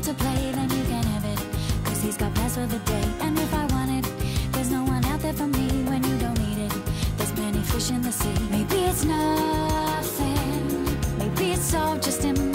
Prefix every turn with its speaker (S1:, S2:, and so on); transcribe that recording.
S1: to play, then you can have it, 'cause he's got plans for the day. And if I want it, there's no one out there for me when you don't need it. There's plenty fish in the sea. Maybe it's nothing, maybe it's all just in